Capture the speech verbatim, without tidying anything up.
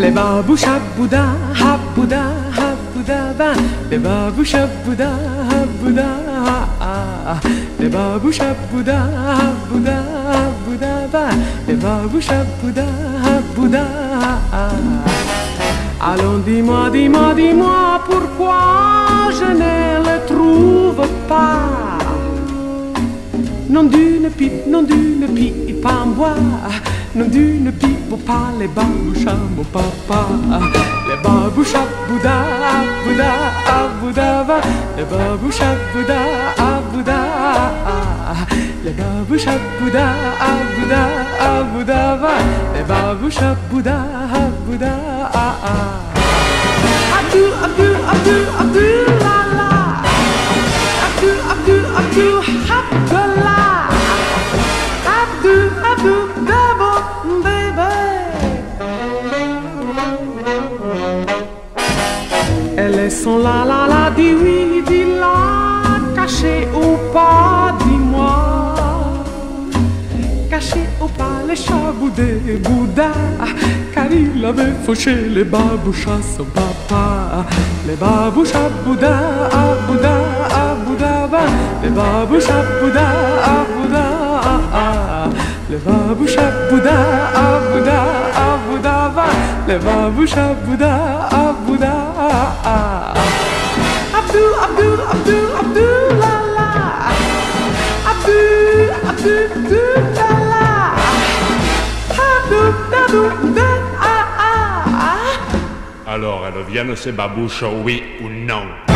les babouches à Bouddha, à Bouddha, à Bouddha, va. Les babouches à Bouddha, à Bouddha, ah. Les babouches à Bouddha, à Bouddha, à Bouddha, va. Les babouches à Bouddha, à Bouddha, ah. Allons, dis-moi, dis-moi, dis-moi pourquoi je ne le trouve pas. Non d'une pipe, non d'une pipe en bois, non d'une pipe au pas les babouches à mon papa. Les babouches à Bouddha, à Bouddha, à Bouddha, va. Les babouches à Bouddha, à Bouddha, les babouches à Bouddha, à Bouddha, à Bouddha, va. Les babouches à Bouddha, à Bouddha, Abdou, Abdou, Abdou, Abdou, la la. Abdou, Abdou, Abdou, Abdallah. Abdou, Abdou, Dabo, baby. Elles sont là, là, là, dis oui, dis là, cachées ou pas, dis-moi. Cachées ou pas les chabous des Bouddha, car il avait fauché les babouches à son papa. Les babouches à Bouddha, à Bouddha, à Bouddha, va. Les babouches à Bouddha, à Bouddha, ah. Les babouches à Bouddha, à Bouddha, à Bouddha, va. Les babouches à Bouddha, à Bouddha, ah. Abdou, Abdou, Abdou, Abdou, la la. Abdou, Abdou, Abdou, la la. Abdou, Abdou, Abdou, ah, ah, ah. Alors, elles viennent ces babouches, oui ou non?